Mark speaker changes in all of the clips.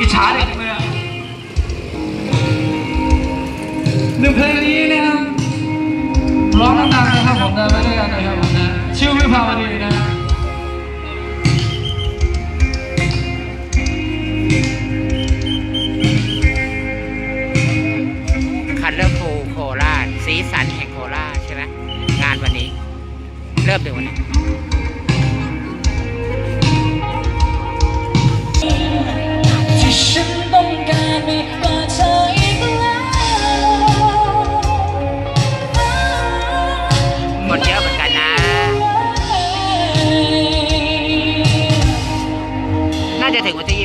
Speaker 1: อิจฉาเด็กเลยอ่ะหนึ่งเพลงนี้นะครับร้องดังๆนะครับผมนะไม่ได้กันนะครับผมนะชื่อวิภาวดีนะ
Speaker 2: คันเลอร์ฟูลโคราชสีสันแห่งโคราชใช่ไหมงานวันนี้เริ่มถึงวันนี้ที่ฉันต้องการมีกว่าเธออีกแล้วคนเยอะเหมือนกันนะน่าจะถึงวันที่25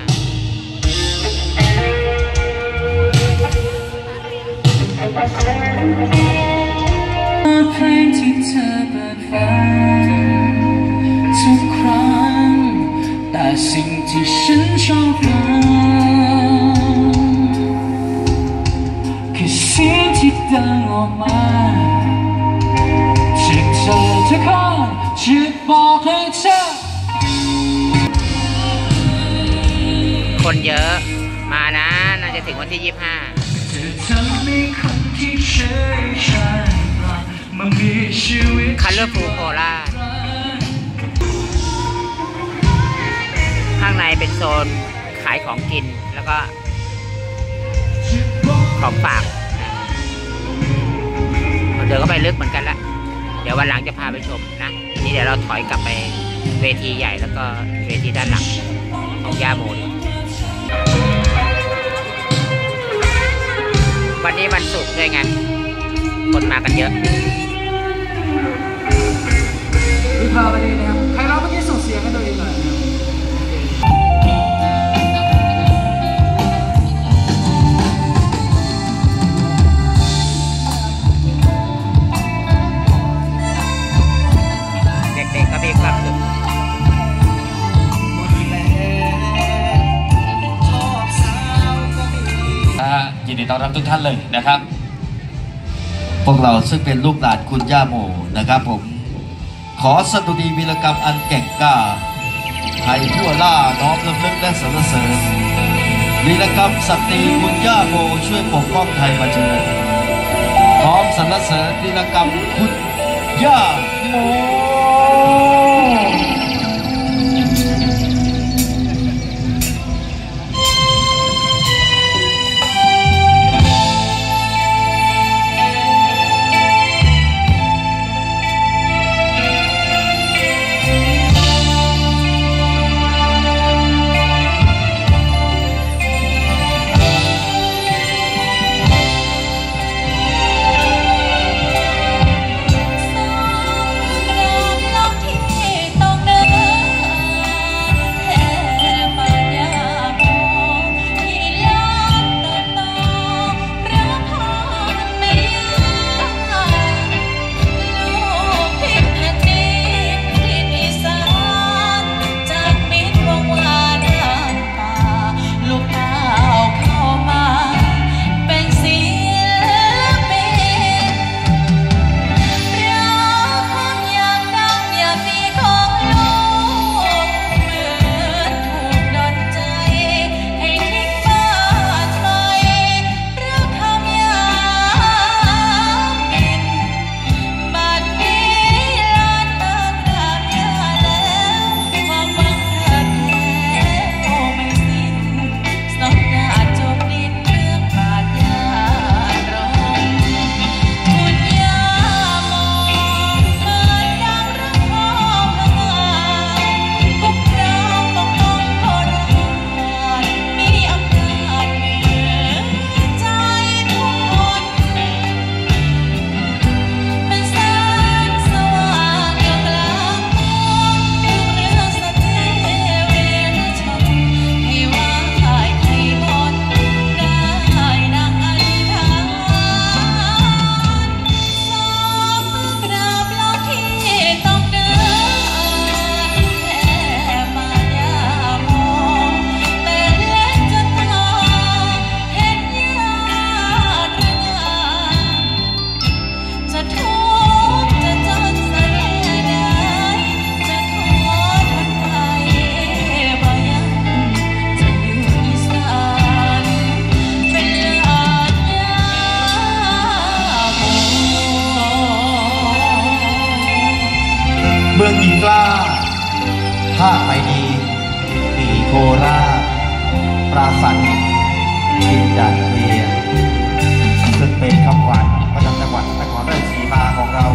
Speaker 2: เพลงที่เธอเปิดฟังทุกครั้งแต่สิ่งที่ฉันชอบฟังคือเสียงที่ดังออกมาจากเธอทุกคนจะบอกให้เธอคนเยอะมานะน่าจะถึงวันที่25คัลเลอร์ฟูลโคราชข้างในเป็นโซนขายของกินแล้วก็ของฝากเดินเข้าไปลึกเหมือนกันละเดี๋ยววันหลังจะพาไปชมนะนี่เดี๋ยวเราถอยกลับไปเวทีใหญ่แล้วก็เวทีด้านหลังของย่าโมวันนี้วันศุกร์ด้วยไงคนมากันเยอะ
Speaker 1: วิภาวดีนะครับใครร้องเมื่อกี้ส่งเสียงให้ตัวเองหน่อย
Speaker 2: เด็กๆก็มีความสุข
Speaker 3: ยินดีต้อนรับทุกท่านเลยนะครับพวกเราซึ่งเป็นลูกหลานคุณย่าโมนะครับผมขอสดุดีวีรกรรมอันแก่งกล้าไทยทั่วล่าน้อมรำลึกและสรรเสริญวีรกรรมสตรีคุณย่าโมช่วยปกป้องไทยมาเจอพร้อมสรรเสริญวีรกรรมคุณย่าโมภาคไปดีมีโคราชปราสาทหินดินดาดเทียนซึ่งเป็นคำขวัญประจำจังหวัดนครราชสีมาของเรา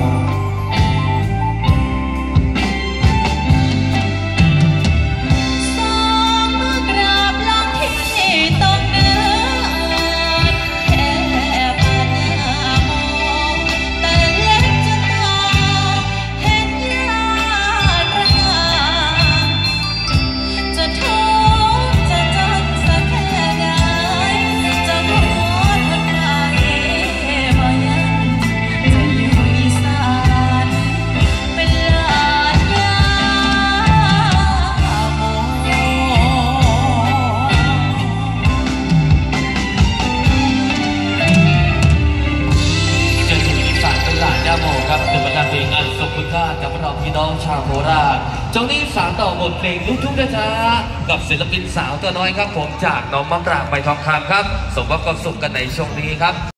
Speaker 4: เป็นประการเพลงอันทรงคุณค่ากับเราพี่น้องชาวโคราชจงนี้สานต่อบทเพลงลูกทุ่งนะจ๊ะกับศิลปินสาวตัวน้อยครับผมจากน้องมะปรางใบทองคำครับสมกับความสุขกันในช่วงนี้ครับ